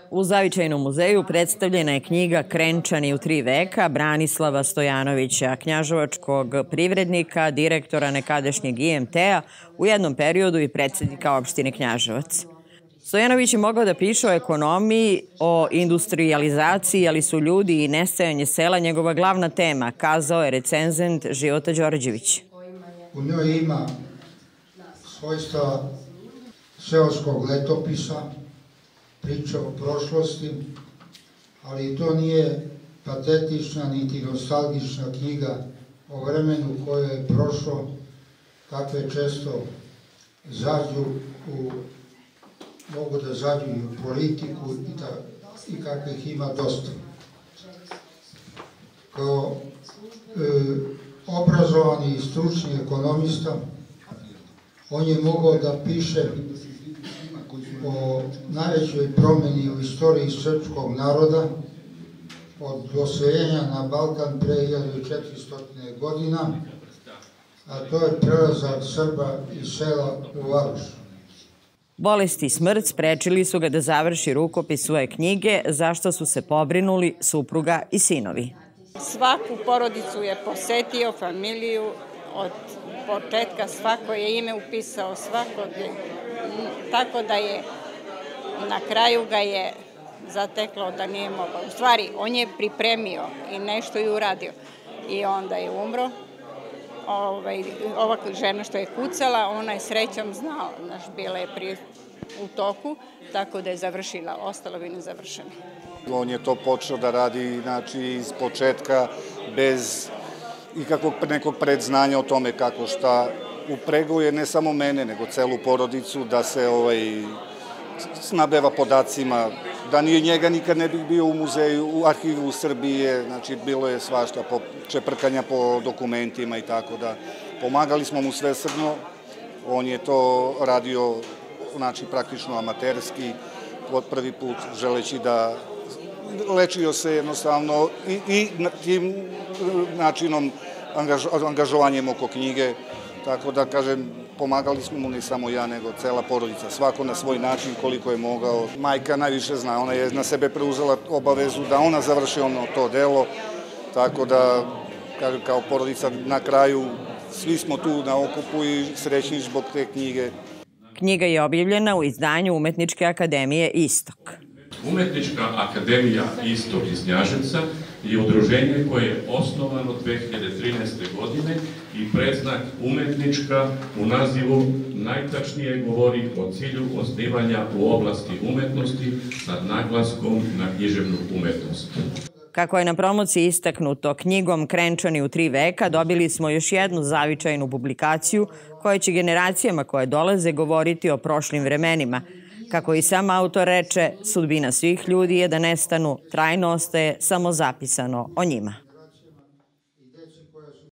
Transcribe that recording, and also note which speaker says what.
Speaker 1: U Zavičajnom muzeju predstavljena je knjiga Krenčani u 3 veka Branislava Stojanovića, knjaževačkog privrednika, direktora nekadašnjeg IMT-a, u jednom periodu i predsjednika opštine Knjaževac. Stojanović je mogao da piše o ekonomiji, o industrijalizaciji, ali su ljudi i nestajanje sela njegova glavna tema, kazao je recenzent Života Đorđević.
Speaker 2: U njoj ima svojstva seoskog letopisa, priča o prošlosti, ali to nije patetična niti nostalgična knjiga o vremenu koje je prošlo, kakve često mogu da zađu i u politiku i kakvih ima dosta. Kao obrazovani i stručni ekonomista, on je mogao da piše o najvećoj promeni u istoriji srpskog naroda, od doseljenja na Balkan pre 1400 godina, a to je prelazak Srba iz sela u Varoš.
Speaker 1: Bolest i smrt sprečili su ga da završi rukopis svoje knjige, za što su se pobrinuli supruga i sinovi.
Speaker 3: Svaku porodicu je posetio, familiju, od početka svako je ime upisao, tako da je na kraju ga je zateklo da nije mogao. U stvari, on je pripremio i nešto je uradio i onda je umro. Ova žena što je kucala, ona je srećom znala, bila je u toku, tako da je završila, ostalo bi nezavršeno.
Speaker 4: On je to počeo da radi iz početka, bez ikakvog nekog predznanja o tome kako šta. Upregao je ne samo mene, nego celu porodicu da se snabdeva podacima, da nije njega nikad ne bih bio u muzeju, u arhivu Srbije, bilo je svašta, čeprkanja po dokumentima i tako da. Pomagali smo mu svesrdno, on je to radio, praktično amaterski, od prvi put želeći da lečio se jednostavno i tim načinom angažovanjem oko knjige, tako da kažem, pomagali smo mu ne samo ja, nego cela porodica, svako na svoj način koliko je mogao. Majka najviše zna, ona je na sebe preuzela obavezu da ona završi to delo, tako da, kažem, kao porodica na kraju, svi smo tu na okupu i srećni zbog te knjige.
Speaker 1: Knjiga je objavljena u izdanju Umetničke akademije Istok.
Speaker 5: Umetnička akademija Istok iz Knjaževca je udruženje koje je osnovano 2013. godine i predznak umetnička u nazivu najtačnije govori o cilju osnivanja u oblasti umetnosti sa naglaskom na književnu umetnost.
Speaker 1: Kako je na promociji istaknuto, knjigom Krenčani u 3 veka dobili smo još jednu zavičajnu publikaciju koja će generacijama koje dolaze govoriti o prošlim vremenima. Kako i sam autor reče, sudbina svih ljudi je da nestanu, trajno ostaje samo zapisano o njima.